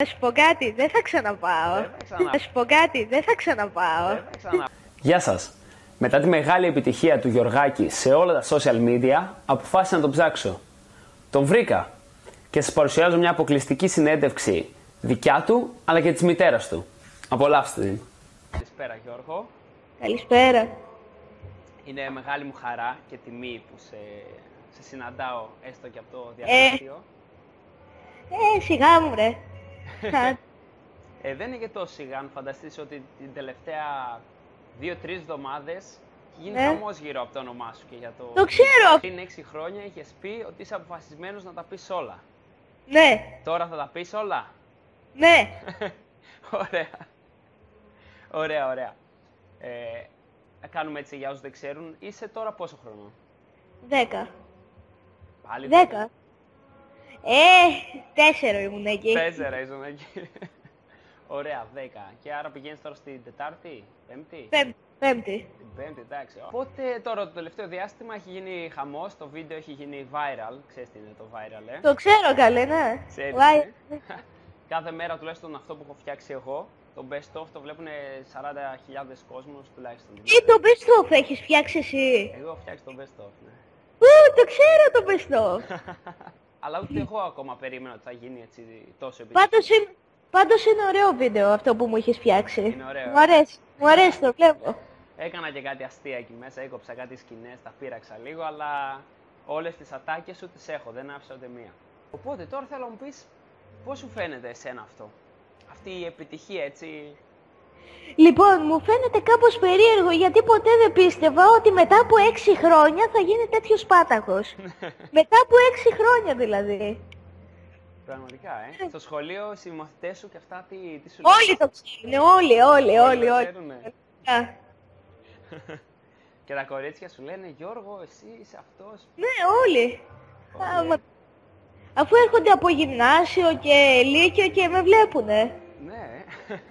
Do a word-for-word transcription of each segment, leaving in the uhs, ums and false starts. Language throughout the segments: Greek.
Θα σου πω κάτι, δεν θα ξαναπάω. Δεν θα ξανα... Θα σου πω κάτι, δεν θα ξαναπάω. Δεν θα ξανα... Γεια σας. Μετά τη μεγάλη επιτυχία του Γιωργάκη σε όλα τα social media, αποφάσισα να τον ψάξω. Τον βρήκα και σας παρουσιάζω μια αποκλειστική συνέντευξη δικιά του, αλλά και της μητέρας του. Απολαύστε την. Καλησπέρα Γιώργο. Καλησπέρα. Είναι μεγάλη μου χαρά και τιμή που σε, σε συναντάω έστω και από το διαδίκτυο. Ε, ε σιγά μου ρε. ε, δεν είναι και τόσο σιγά, αν φανταστείς ότι την τελευταία δύο-τρεις εβδομάδες έχει γίνει ε. χαμός γύρω από το όνομά σου και για το... Το ξέρω! Πριν έξι χρόνια είχες πει ότι είσαι αποφασισμένος να τα πεις όλα. Ναι. Τώρα θα τα πεις όλα. Ναι. Ωραία. Ωραία, ωραία. Ε, να κάνουμε έτσι για όσους δεν ξέρουν. Είσαι τώρα πόσο χρόνο? Δέκα. Πάλι δέκα. Ε, τέσσερα ήμουν εκεί. Τέσσερα ήσουν εκεί. Ωραία, δέκα. Και άρα πηγαίνεις τώρα στην Τετάρτη, Πέμπτη. Πέμπτη. Πέμπτη. Την Πέμπτη, εντάξει. Οπότε τώρα το τελευταίο διάστημα έχει γίνει χαμός, το βίντεο έχει γίνει viral. Ξέρεις τι είναι το viral, ε? Το ξέρω καλέ, ναι. Ξέρεις. Κάθε μέρα τουλάχιστον αυτό που έχω φτιάξει εγώ, το best of, το βλέπουν σαράντα χιλιάδες κόσμος τουλάχιστον. Τι το best of έχεις φτιάξει εσύ? Εγώ έχω φτιάξει το best of, ναι. Ου, το ξέρω το best of. Αλλά ούτε εγώ ακόμα περίμενα ότι θα γίνει έτσι τόσο επιτυχία. Πάντως είναι, πάντως είναι ωραίο βίντεο αυτό που μου έχεις φτιάξει. Είναι ωραίο. Μου αρέσει, μου αρέσει, το βλέπω. Έκανα και κάτι αστεία εκεί μέσα, έκοψα κάτι σκηνές, τα πείραξα λίγο, αλλά όλες τις ατάκες σου τις έχω, δεν άφησα ούτε μία. Οπότε τώρα θέλω να μου πεις πώς σου φαίνεται εσένα αυτό, αυτή η επιτυχία έτσι. Λοιπόν, μου φαίνεται κάπως περίεργο γιατί ποτέ δεν πίστευα ότι μετά από έξι χρόνια θα γίνει τέτοιος πάταχος. Μετά από έξι χρόνια δηλαδή. Πραγματικά, ε. Στο σχολείο οι μαθητές σου και αυτά τι, τι σου όλοι το ξέρουν, όλοι, όλοι, όλοι, όλοι. όλοι. Και τα κορίτσια σου λένε Γιώργο, εσύ είσαι αυτός. Ναι, όλοι. Α, αφού έρχονται από γυμνάσιο και λύκειο και με βλέπουνε. Ναι.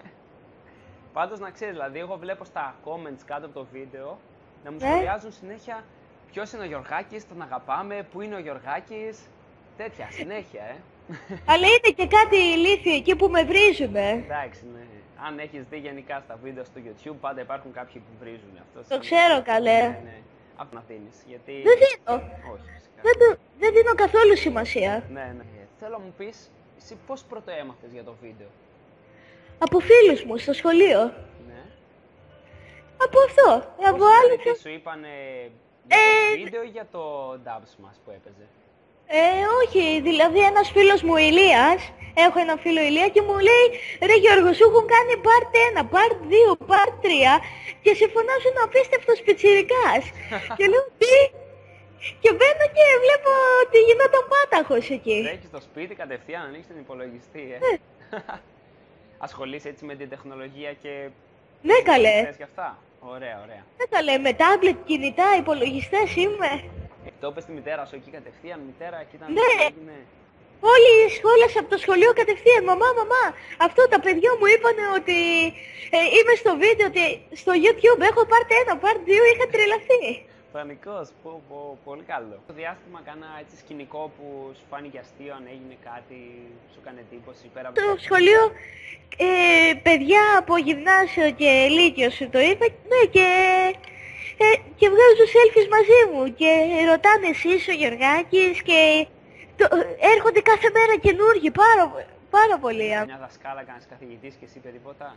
Πάντως να ξέρεις, δηλαδή εγώ βλέπω στα comments κάτω από το βίντεο να μου ναι. σχολιάζουν συνέχεια ποιος είναι ο Γιωργάκης, τον αγαπάμε, πού είναι ο Γιωργάκης. Τέτοια, συνέχεια, ε. Αλλά είναι και κάτι ηλίθιο εκεί που με βρίζουνε. Εντάξει, ναι. Αν έχεις δει γενικά στα βίντεο στο YouTube, πάντα υπάρχουν κάποιοι που βρίζουν. Αυτό το ξέρω καλέ. Ναι, ναι. Από να δίνεις, γιατί... Δεν δίνω. Όχι, φυσικά. Δεν, το, δεν δίνω καθόλου σημασία. Ναι, ναι. Θέλω να μου πεις, εσύ πώς πρώτο έμαθες για το βίντεο? Από φίλους μου στο σχολείο. Ναι. Από αυτό. Πώς από δηλαδή, άλλο... τι σου είπανε για το ε... βίντεο ή για το dubs μας που έπαιζε? Ε, όχι, δηλαδή ένας φίλος μου Ηλίας, έχω ένα φίλο Ηλία και μου λέει ρε Γιώργο, σου έχουν κάνει part ένα, part δύο, part τρία και σε φωνάζουν απίστευτος πιτσιρικάς. Και λέω τι? Και μπαίνω και βλέπω ότι γινόταν πάταχος εκεί. Τρέχεις στο σπίτι κατευθείαν, ανοίξεις τον υπολογιστή, ε. Ναι. Ασχολείσαι έτσι με την τεχνολογία και... Ναι καλέ. Και αυτά. Ωραία, ωραία. Ναι καλέ, με τάμπλετ, κινητά, υπολογιστές είμαι. Ε, το είπες στη μητέρα σου εκεί κατευθείαν, μητέρα, εκεί ήταν... Ναι. Ναι. Όλοι σχόλασαν από το σχολείο κατευθείαν. Μαμά, μαμά, αυτό τα παιδιά μου είπανε ότι ε, είμαι στο βίντεο, ότι στο YouTube έχω part ένα, part δύο, είχα τρελαθεί. Πανικός, πω, πω, πολύ καλό. Το διάστημα κάνα έτσι σκηνικό που σου φάνηκε αστείο, αν έγινε κάτι, σου έκανε εντύπωση πέρα από... Το σχολείο, ε, παιδιά από γυμνάσιο και λύκειο σου το είπα, ναι, και, ε, και βγάζω selfies μαζί μου και ρωτάνε εσύ είσαι ο Γιωργάκης και το, έρχονται κάθε μέρα καινούργοι, πάρα, πάρα πολύ. Μια δασκάλα κάνεις καθηγητής και εσύ είπε τίποτα?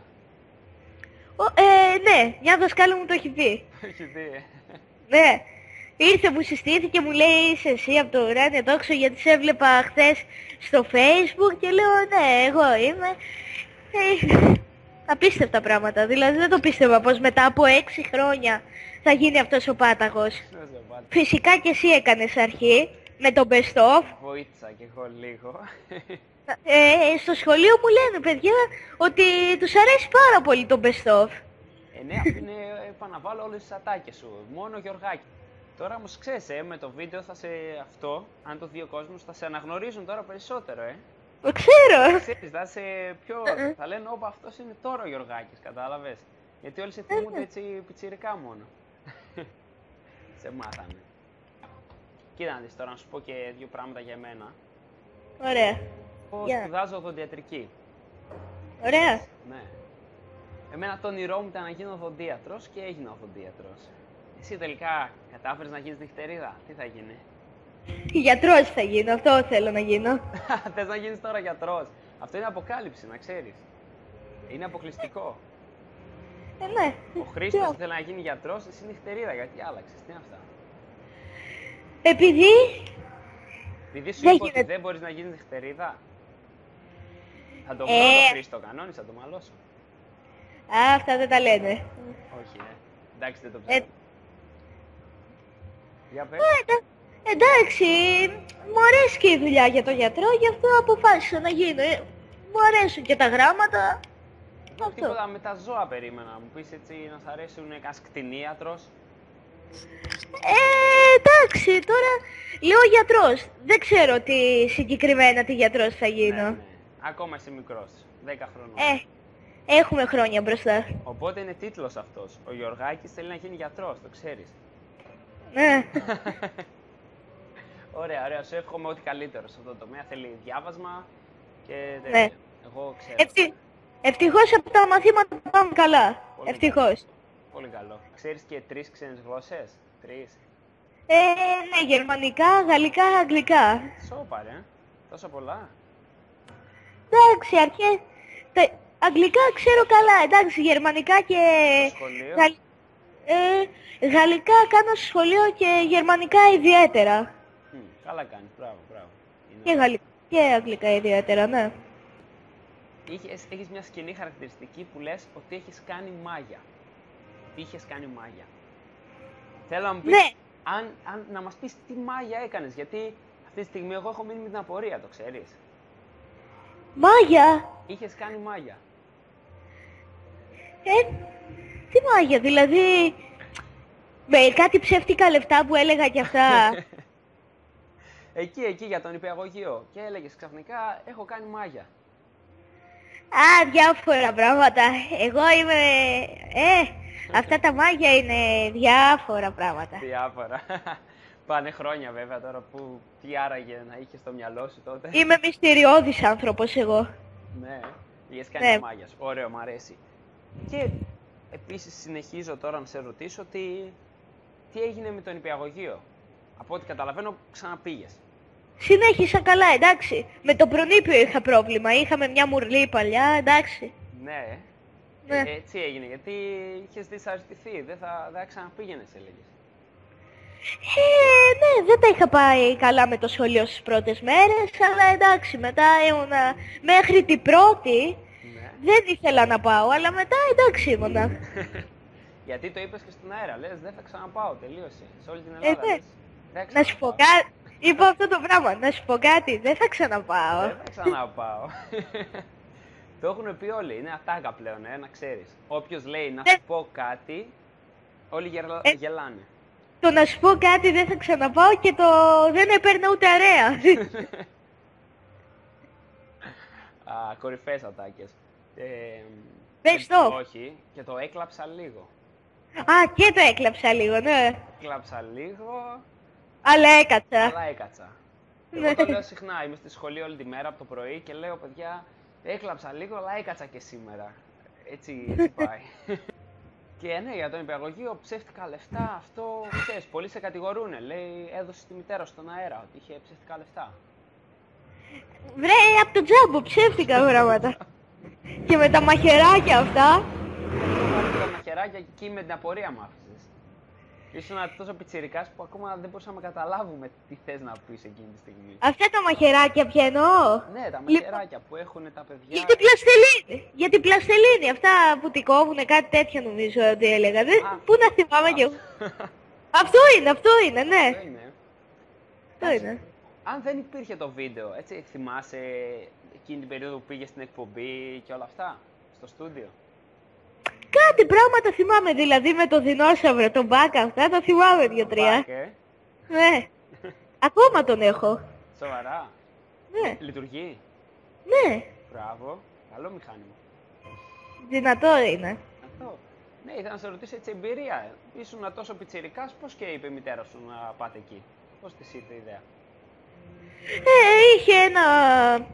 Ο, ε, ναι, μια δασκάλα μου το έχει πει. Έχει πει, ε. Ναι, ήρθε μου συστήθηκε, μου λέει είσαι εσύ από το ουράνιο τόξο γιατί σε έβλεπα χθες στο Facebook και λέω ναι, εγώ είμαι. Ε, απίστευτα πράγματα, δηλαδή δεν το πίστευα πως μετά από έξι χρόνια θα γίνει αυτός ο πάταγος. Φυσικά και εσύ έκανες αρχή με το best of. Βοήθησα κι εγώ λίγο. Ε, στο σχολείο μου λένε παιδιά ότι τους αρέσει πάρα πολύ το best of. Ε, ναι, αυτό είναι, επαναβάλλω όλες τις ατάκες σου, μόνο Γιωργάκη. Τώρα όμως ξέρεις, ε, με το βίντεο θα σε αυτό, αν το δει ο κόσμος, θα σε αναγνωρίζουν τώρα περισσότερο, ε. Το ξέρω. Ξέρεις, θα σε πιο, θα λένε όπα αυτός είναι τώρα ο Γιωργάκης, κατάλαβες. Γιατί όλοι σε θυμούνται έτσι πιτσιρικά μόνο. Σε μάθανε. Κοίτα να δεις τώρα, να σου πω και δύο πράγματα για μένα. Ωραία. Εγώ Yeah. σπουδάζω οδοντιατρική. Ωραία. Ναι. Εμένα το όνειρό μου ήταν να γίνω οδοντίατρος και έγινα οδοντίατρος. Εσύ τελικά κατάφερες να γίνεις νυχτερίδα, τι θα γίνει? Γιατρός θα γίνω, αυτό θέλω να γίνω. Θες να γίνεις τώρα γιατρός? Αυτό είναι αποκάλυψη, να ξέρεις. Είναι αποκλειστικό. Ε, ναι. Ο Χρήστος ήθελε να γίνει γιατρός, εσύ νυχτερίδα, γιατί άλλαξες, τι είναι αυτά? Επειδή... Επειδή σου Δεν είπα ότι γίνεται. δεν μπορείς να γίνεις νυχτερίδα. Θα το Ε. βρω το Χρήστο, κανόνισα, θα το μαλώσω. Α, αυτά δεν τα λένε. Όχι, ε. Εντάξει, δεν το Ε, ψάχνω. Για πες. ε, εντα- εντάξει, μου αρέσει και η δουλειά για τον γιατρό, γι' αυτό αποφάσισα να γίνω. Ε, μου αρέσουν και τα γράμματα. Αυτό. Τίποτα με τα ζώα περίμενα. Μου πεις έτσι να σ' αρέσουν ένας κτηνίατρος. Ε, εντάξει, τώρα λέω γιατρός. Δεν ξέρω τι συγκεκριμένα τι γιατρός θα γίνω. Ναι, ναι. Ακόμα είσαι μικρός, δέκα χρονών. Ε, έχουμε χρόνια μπροστά. Οπότε είναι τίτλος αυτός. Ο Γιωργάκης θέλει να γίνει γιατρός, το ξέρεις. Ναι. Ωραία, ωραία. Σου εύχομαι ό,τι καλύτερο σε αυτό το τομέα. Θέλει διάβασμα και τέτοια. Ναι. Εγώ ξέρω. Ευτυ... Ευτυχώς από τα μαθήματα πάμε καλά. Πολύ Ευτυχώς. καλό. Πολύ καλό. Ξέρεις και τρεις ξένες γλώσσες. Τρεις. Ε, ναι, γερμανικά, γαλλικά, αγγλικά. Σώπα, ρε. Τόσα πολλά. Εντάξει, αρχέ... Τα... Αγγλικά ξέρω καλά, εντάξει, γερμανικά και... Στο σχολείο. Γαλλ- Ε, γαλλικά κάνω στο σχολείο και γερμανικά ιδιαίτερα. Μμ, καλά κάνεις. Μπράβο, μπράβο. Είναι Και γαλλικά και αγγλικά ιδιαίτερα, ναι. Είχες, έχεις μια σκηνή χαρακτηριστική που λες ότι έχεις κάνει μάγια. Τι είχες κάνει μάγια. Θέλω να μου πεις, Ναι. αν, αν, να μας πεις τι μάγια έκανες, γιατί αυτή τη στιγμή εγώ έχω μείνει με την απορία, το ξέρεις. Μάγια. Είχες κάνει μάγια. Ε, τι μάγια, δηλαδή... Με κάτι ψεύτικα λεφτά που έλεγα κι αυτά. Εκεί, εκεί για τον υπηαγωγείο. Και έλεγες ξαφνικά, έχω κάνει μάγια. Α, διάφορα πράγματα. Εγώ είμαι... Ε, αυτά τα μάγια είναι διάφορα πράγματα. Διάφορα. Πάνε χρόνια βέβαια τώρα που τι άραγε να είχες στο μυαλό σου τότε. Είμαι μυστηριώδης άνθρωπος εγώ. Ναι, είχες κάνει Ναι. μάγια σου. Ωραίο, μ' αρέσει. Και επίσης συνεχίζω τώρα να σε ρωτήσω τι, τι έγινε με τον υπηαγωγείο. Από ό,τι καταλαβαίνω ξαναπήγες. Συνέχισα καλά, εντάξει. Με το προνήπιο είχα πρόβλημα. Είχαμε μια μουρλή παλιά, εντάξει. Ναι, Ναι. Ε, έτσι έγινε γιατί είχες δυσαρεστηθεί. Δεν θα, δεν θα ξαναπήγαινες, έλεγες. Ε, ναι, δεν τα είχα πάει καλά με το σχολείο στις πρώτες μέρες, αλλά εντάξει, μετά ήμουνα μέχρι την πρώτη, Ναι. δεν ήθελα να πάω, αλλά μετά εντάξει ήμουνα. Γιατί το είπες και στον αέρα, λες δεν θα ξαναπάω, τελείωσε. Σε όλη την Ελλάδα ναι. λες, δεν θα Να σου πω ξαναπάω. κάτι, είπα αυτό το πράγμα, να σου πω κάτι, δεν θα ξαναπάω. Δεν θα ξαναπάω. Το έχουν πει όλοι, είναι ατάκα πλέον, ε, να ξέρεις. Όποιος λέει να σου Ε. πω κάτι, όλοι γελα- Ε. γελάνε. Το να σου πω κάτι δεν θα ξαναπάω και το δεν έπαιρνα ούτε αρέα. Α, κορυφαίες ατάκες. Ε, Πες και- το. Όχι, και το έκλαψα λίγο. Α, και το έκλαψα λίγο, ναι. Έκλαψα λίγο, Αλλά έκατσα. αλλά έκατσα. Ναι. Εγώ το λέω συχνά, είμαι στη σχολή όλη τη μέρα από το πρωί και λέω παιδιά, έκλαψα λίγο, αλλά έκατσα και σήμερα. Έτσι, έτσι πάει. Και ναι, για τον υπηαγωγείο, ψεύτικα λεφτά, αυτό, ξέρεις, πολλοί σε κατηγορούνε. Λέει, έδωσε τη μητέρα στον αέρα ότι είχε ψεύτικα λεφτά. Βρε, από το τζάμπο ψεύτικα πράγματα. Και με τα μαχαιράκια αυτά. Πάρτε τα μαχαιράκια και εκεί με την απορία μου άφησες. Ήσουν τόσο πιτσιρικάς που ακόμα δεν μπορούσαμε να καταλάβουμε τι θες να πεις εκείνη τη στιγμή. Αυτά τα μαχαιράκια ποια εννοώ. Ναι, τα Λοιπόν, μαχαιράκια που έχουν τα παιδιά. Για την πλαστελίνη. Για την πλαστελίνη. Αυτά που την κόβουνε, κάτι τέτοιο νομίζω ότι έλεγα. Δεν... Α. Πού να θυμάμαι κι εγώ. Αυτό είναι, αυτό είναι, ναι. Αυτό είναι. Αυτό είναι. Αν δεν υπήρχε το βίντεο, έτσι, θυμάσαι εκείνη την περίοδο που πήγες στην εκπομπή και όλα αυτά, στο στούντιο. Κάτι πράγματα θυμάμαι, δηλαδή με το δεινόσαυρο, τον μπάκα, αυτά τα θυμάμαι δύο-τρία. Μπακ, ε. Ναι. Ακόμα τον έχω. Σοβαρά. Ναι, Λειτουργεί. ναι. Μπράβο. Καλό μηχάνημα. Δυνατό είναι. Αυτό. Ναι, ήθελα να σε ρωτήσω έτσι εμπειρία. Ήσουν τόσο πιτσιρικάς, πώς και είπε η μητέρα σου να πάτε εκεί. Πώς της ήρθε η ιδέα. Ε, είχε ένα...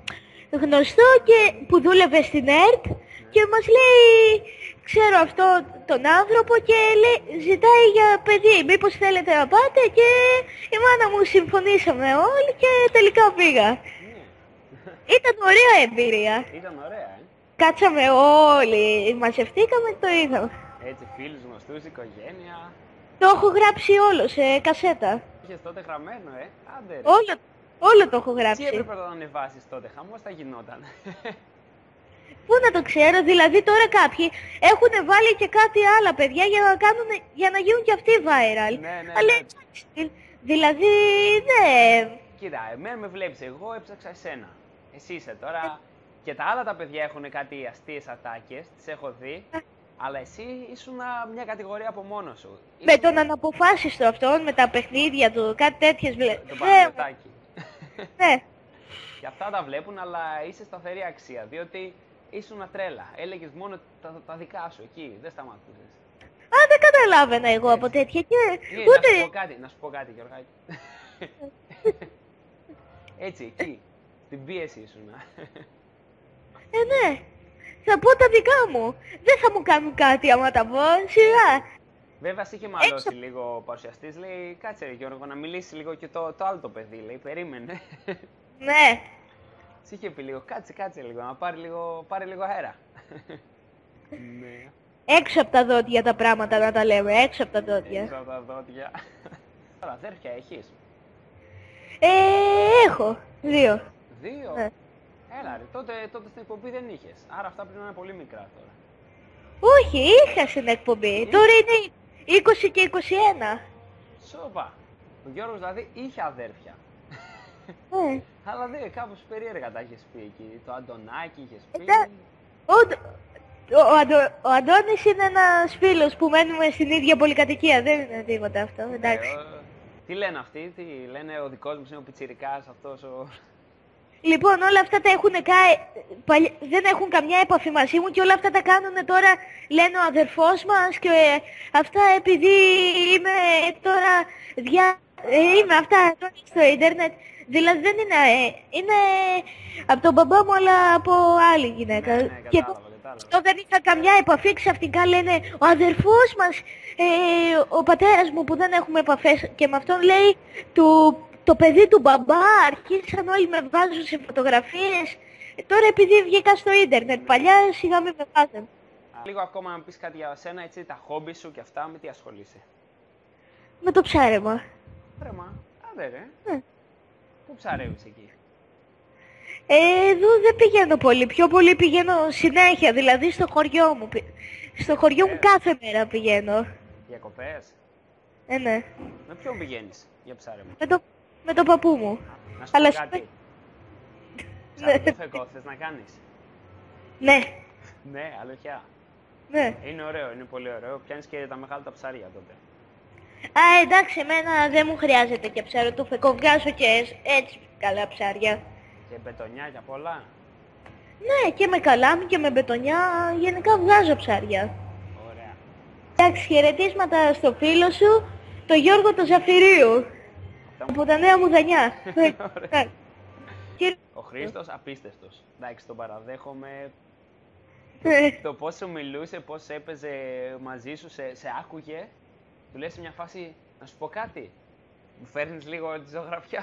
γνωστό και που δούλευε στην ΕΡΤ και μας λέει, ξέρω αυτό τον άνθρωπο και λέει, ζητάει για παιδί, μήπως θέλετε να πάτε, και η μάνα μου συμφωνήσαμε όλοι και τελικά πήγα. Ήταν ωραία εμπειρία. Ήταν ωραία, ε. Κάτσαμε όλοι, μαζευτήκαμε και το είδαμε. Έτσι, φίλους, γνωστούς, οικογένεια. Το έχω γράψει όλο σε κασέτα. Είχες τότε γραμμένο, ε. Άντε ρε. Όλο, όλο το έχω Τι γράψει. έπρεπε να ανεβάσεις τότε, χαμός θα γινόταν. Πού να το ξέρω, δηλαδή τώρα κάποιοι έχουν βάλει και κάτι άλλα παιδιά για να, κάνουν, για να γίνουν και αυτοί viral. Ναι, ναι, Αλλά ναι. εντάξει, δηλαδή, ναι. Κοίτα, εμένα με βλέπεις, εγώ έψαξα εσένα. Εσύ είσαι τώρα. Και τα άλλα τα παιδιά έχουν κάτι αστείες ατάκες, τις έχω δει. Αλλά εσύ ήσουν μια κατηγορία από μόνο σου. Με τον αναποφάσιστο αυτόν, με τα παιχνίδια του, κάτι τέτοιες βλέπω. Το πανελετάκι. Ναι. Και αυτά τα βλέπουν, αλλά είσαι σταθερή αξία, διότι ήσουν τρέλα. Έλεγες μόνο τα, τα δικά σου εκεί, δεν σταματούσες. Α, δεν καταλάβαινα εγώ από τέτοια και Ναι, ούτε... να σου πω κάτι, να σου πω κάτι, Γιωργάκη. Έτσι, εκεί, στην πίεση ήσουν. Ε, ναι. Θα πω τα δικά μου. Δεν θα μου κάνουν κάτι άμα τα πω, σιγά. Βέβαια, σε είχε μαλώσει λίγο ο παρουσιαστής, λέει, κάτσε ρε Γιώργο, να μιλήσει λίγο και το, το άλλο το παιδί, λέει, περίμενε. Ναι. Σε είχε πει λίγο, κάτσε, κάτσε λίγο, να πάρει λίγο, πάρει λίγο αέρα. Ναι. Έξω από τα δόντια τα πράγματα να τα λέμε, έξω από τα δόντια. Έξω από τα δόντια. Τώρα, αδέρφια έχεις? Ε, έχω. Δύο. Δύο. Ναι. Έλα ρε, τότε, τότε στην εκπομπή δεν είχες. Άρα αυτά πρέπει να είναι πολύ μικρά τώρα. Όχι, είχα στην εκπομπή. Τώρα είναι είκοσι και είκοσι ένα. Σόπα. Ο Γιώργος δηλαδή είχε αδέρφια. Ε. Αλλά δεν, κάπως περίεργα τα είχες πει εκεί. Το Αντωνάκι είχες πει. Εντά- Ο, ο, Αντω- ο Αντώνης είναι ένας φίλος που μένουμε στην ίδια πολυκατοικία. Δεν είναι τίποτα αυτό, εντάξει. Ε, ο- τι λένε αυτοί, τι λένε, ο δικός μου είναι ο πιτσιρικάς αυτός ο... Λοιπόν, όλα αυτά τα έχουν κάνει, δεν έχουν καμιά επαφή μαζί μου και όλα αυτά τα κάνουν τώρα, λένε ο αδερφός μας και αυτά επειδή είμαι τώρα δια... ε, είμαι αυτά τώρα στο ίντερνετ, δηλαδή δεν είναι, ε, είναι από τον μπαμπά μου αλλά από άλλη γυναίκα. Ναι, ναι, Και κατάλαβα, κατάλαβα. εγώ δεν είχα καμιά επαφή, ξαφνικά λένε ο αδερφός μας, ε, ο πατέρας μου που δεν έχουμε επαφές και με αυτόν λέει του... Το παιδί του μπαμπά, αρχίσαν όλοι με βάζουν σε φωτογραφίες. Ε, τώρα επειδή βγήκα στο ίντερνετ, παλιά σιγά με βάζαν. Λίγο ακόμα να πεις κάτι για σένα, έτσι, τα χόμπι σου και αυτά, με τι ασχολείσαι? Με το ψάρεμα. Πρέμα, άντε ρε. Ναι. Πού ψαρεύεις εκεί? Ε, εδώ δεν πηγαίνω πολύ, πιο πολύ πηγαίνω συνέχεια, δηλαδή στο χωριό μου. πη- Στο χωριό μου Ε. κάθε μέρα πηγαίνω. Διακοπές? Ε, ναι. Με ποιον πηγαίνεις για ψάρεμα? Με το, με το παππού μου. Να σου Αλλά πω σου κάτι. Ναι. Ψαροτούφεκο θες να κάνεις? Ναι, Ναι, αλήθεια. ναι. Είναι ωραίο, είναι πολύ ωραίο. Πιάνεις και τα μεγάλα τα ψάρια τότε. Α, εντάξει, εμένα δεν μου χρειάζεται και ψαροτούφεκο, βγάζω και εσ- έτσι καλά ψάρια. Και μπετονιά και απ' όλα. Ναι, και με καλάμι και με μπετονιά, γενικά βγάζω ψάρια. Ωραία. Εντάξει, χαιρετίσματα στο φίλο σου, το Γιώργο το Ζαφυρίου, Αυτά μου- από τα Νέα Μουδανιά. Ωραία. Κύριε- Ο Χρήστος απίστευτος. Εντάξει, τον παραδέχομαι. Ε, Το πώς σου μιλούσε, πώς έπαιζε μαζί σου, σε, σε άκουγε. Του λες σε μια φάση, να σου πω κάτι. Μου φέρνεις λίγο τη ζωγραφιά.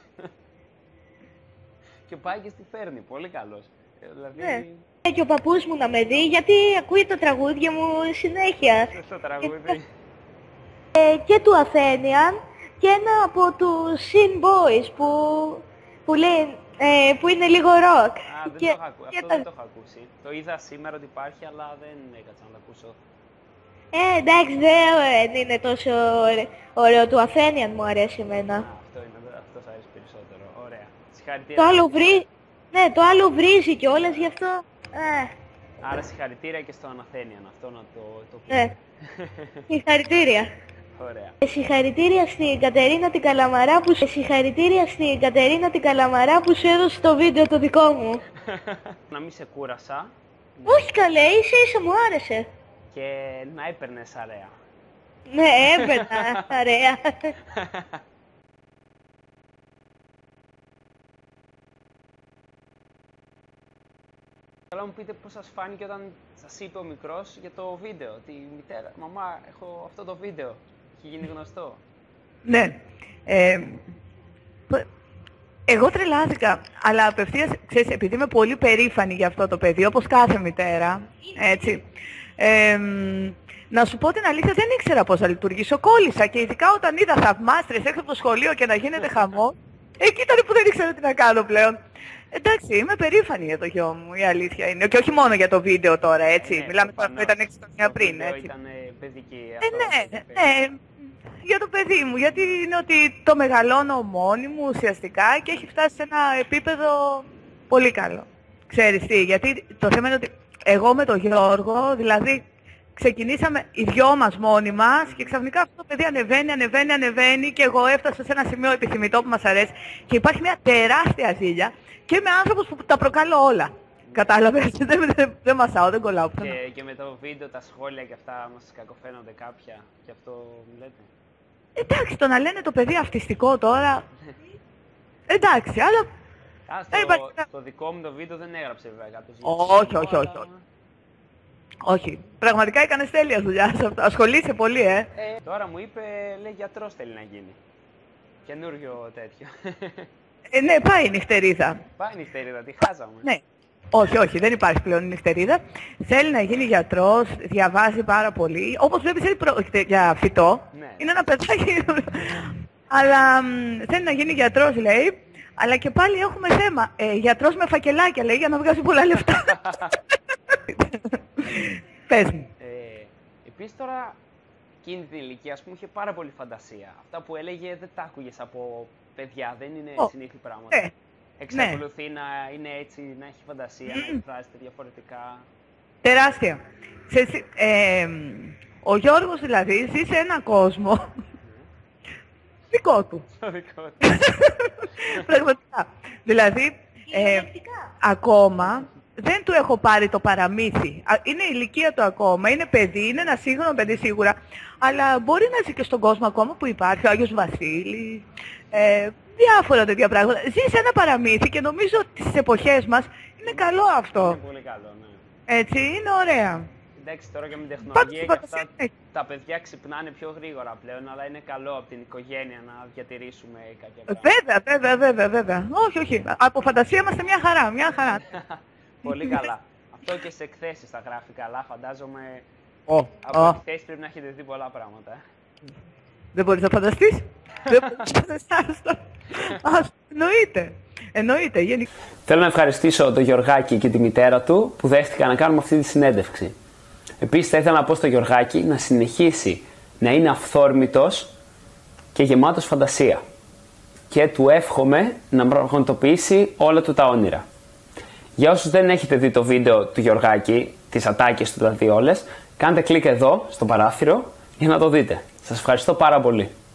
Και πάει και στη φέρνει. Πολύ καλός. Ε, δηλαδή, Ναι. Και ο παππούς μου να με δει, γιατί ακούει τα τραγούδια μου συνέχεια. στο τραγούδι. Ε, και του Αθένιαν και ένα από τους Sin Boys που, που, λέει, ε, που είναι λίγο rock. Α, δεν Και- το έχω ακού- και αυτό τα- δεν το έχω ακούσει. Το είδα σήμερα ότι υπάρχει, αλλά δεν έκατσα να το ακούσω. Ε, εντάξει, δεν είναι τόσο ωραίο. ωραίο. Του Αθένιαν μου αρέσει εμένα. Α, αυτό είναι, αυτό θα αρέσει περισσότερο. Ωραία. Το Συγχαρητήρια. άλλο βρει... Ναι, το άλλο βρίζει κιόλας, γι' αυτό... Ε, Άρα συγχαρητήρια και στον Αθένιαν, αυτό να το, το ναι. πούμε. Συγχαρητήρια. Ωραία. Ε, Συγχαρητήρια στην Κατερίνα την Καλαμαρά που... ε, Συγχαρητήρια στην Κατερίνα την Καλαμαρά που σου έδωσε το βίντεο το δικό μου. Να μην σε κούρασα Όχι καλέ, ίσα ίσα μου άρεσε. και να έπαιρνες αρέα. Ναι, έμπαινα, ωραία. μου πείτε πώς σας φάνηκε όταν σας είπε ο μικρός για το βίντεο. Τη μητέρα, μαμά, έχω αυτό το βίντεο. Έχει γίνει γνωστό. Ναι. Ε, εγώ τρελάθηκα, αλλά απευθείας, ξέρεις, επειδή είμαι πολύ περήφανη για αυτό το παιδί, όπως κάθε μητέρα, έτσι. Ε, να σου πω την αλήθεια, δεν ήξερα πώς θα λειτουργήσω. Κόλλησα και ειδικά όταν είδα θαυμάστρες έξω από το σχολείο και να γίνεται χαμό, εκεί ήταν που δεν ήξερα τι να κάνω πλέον. Εντάξει, είμαι περήφανη για το γιο μου, η αλήθεια είναι. Και όχι μόνο για το βίντεο τώρα, έτσι. Ναι, Μιλάμε τώρα που ήταν έξι χρόνια πριν, έτσι. Ήταν παιδική. Ε, ναι, ναι. Για το παιδί μου, γιατί είναι ότι το μεγαλώνω μόνη μου ουσιαστικά και έχει φτάσει σε ένα επίπεδο πολύ καλό. Ξέρεις τι, γιατί το θέμα είναι ότι εγώ με τον Γιώργο, δηλαδή ξεκινήσαμε οι δυο μας μόνοι μας και ξαφνικά αυτό το παιδί ανεβαίνει, ανεβαίνει, ανεβαίνει και εγώ έφτασα σε ένα σημείο επιθυμητό που μας αρέσει και υπάρχει μια τεράστια ζήλια και είμαι άνθρωπος που τα προκαλώ όλα. Κατάλαβες, δεν, δεν, δεν μασάω, δεν κολλάω. Και, και με το βίντεο, τα σχόλια και αυτά μας κακοφαίνονται κάποια, και αυτό μου λέτε. Εντάξει, το να λένε το παιδί αυτιστικό τώρα, εντάξει, αλλά... Α, στο, υπάρχει... στο δικό μου το βίντεο δεν έγραψε βέβαια κάποιος. Όχι, όχι, όχι, όχι. Όχι, πραγματικά έκανες τέλεια δουλειά σε αυτό, ασχολείσαι πολύ, ε. ε. Τώρα μου είπε, λέει, γιατρός θέλει να γίνει. Καινούριο τέτοιο. Ε, ναι, πάει η νυχτερίδα. Πάει η νυχτερίδα, τη χάσαμε. Ναι. Όχι, όχι, δεν υπάρχει πλέον η νυχτερίδα. Θέλει να γίνει γιατρός, διαβάζει πάρα πολύ. Όπως βλέπεις, δεν πρόκειται για φυτό. Ναι. Είναι ένα παιδάκι. Αλλά μ, θέλει να γίνει γιατρός, λέει. Αλλά και πάλι έχουμε θέμα. Ε, γιατρός με φακελάκια, λέει, για να βγάζει πολλά λεφτά. Πες μου. Ε, επίσης τώρα, εκείνη την ηλικία, ας πούμε, είχε πάρα πολύ φαντασία. Αυτά που έλεγε δεν τα άκουγες από παιδιά, δεν είναι oh. συνήθι πράγματα. Ε. Εξακολουθεί ναι. να είναι έτσι, να έχει φαντασία, mm. να εκφράζεται διαφορετικά. Τεράστια. Σε, ε, ο Γιώργος δηλαδή ζει σε έναν κόσμο mm. δικό του. δικό του. Πραγματικά. Δηλαδή, ε, ακόμα δεν του έχω πάρει το παραμύθι. Είναι η ηλικία του ακόμα, είναι παιδί, είναι ένα σύγχρονο παιδί σίγουρα, αλλά μπορεί να ζει και στον κόσμο ακόμα που υπάρχει, ο Άγιος Βασίλης, ε, διάφορα τέτοια πράγματα. Ζει σε ένα παραμύθι και νομίζω ότι στις εποχές μας είναι καλό αυτό. Είναι πολύ καλό, ναι. Έτσι, είναι ωραία. Εντάξει, τώρα και με την τεχνολογία και αυτά, είναι. τα παιδιά ξυπνάνε πιο γρήγορα πλέον, αλλά είναι καλό από την οικογένεια να διατηρήσουμε κάποια πράγματα. Βέβαια, βέβαια, βέβαια, βέβαια. Όχι, όχι. Από φαντασία είμαστε μια χαρά, μια χαρά. Πολύ καλά. Αυτό και σε εκθέσεις τα γράφει καλά, φαντάζομαι. Oh, από oh. εκθέσεις πρέπει να έχετε δει πολλά πράγματα. Δεν μπορείς να φανταστείς. Δεν μπορείς να φανταστείς. Ας, εννοείται. Εννοείται. Γενικά. Θέλω να ευχαριστήσω τον Γιωργάκη και τη μητέρα του που δέχτηκαν να κάνουμε αυτή τη συνέντευξη. Επίσης θα ήθελα να πω στο Γιωργάκη να συνεχίσει να είναι αυθόρμητος και γεμάτος φαντασία. Και του εύχομαι να πραγματοποιήσει όλα του τα όνειρα. Για όσους δεν έχετε δει το βίντεο του Γιωργάκη, τις ατάκες του δηλαδή όλες, κάντε κλικ εδώ στο παράθυρο για να το δείτε. Σας ευχαριστώ πάρα πολύ.